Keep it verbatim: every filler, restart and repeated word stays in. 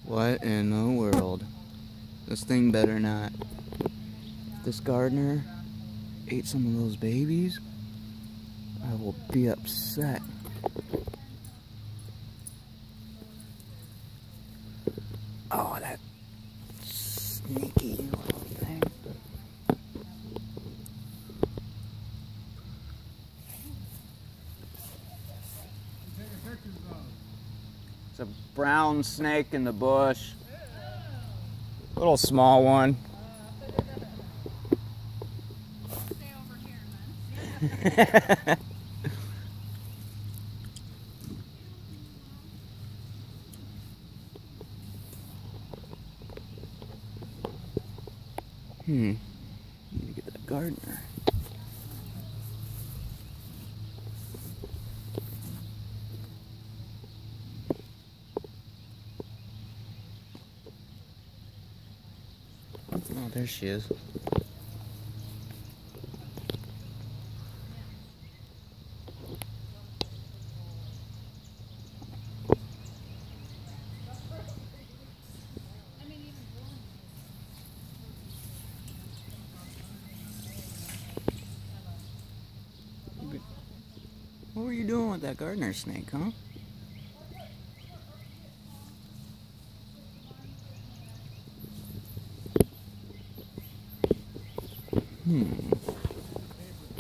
What in the world? This thing better not. This gardener ate some of those babies. I will be upset. Oh, that sneaky little thing. It's a brown snake in the bush. Little small one. Stay over here, man. Hmm. Need to get that gardener. Oh, there she is. What were you doing with that gardener snake, huh? Hmm.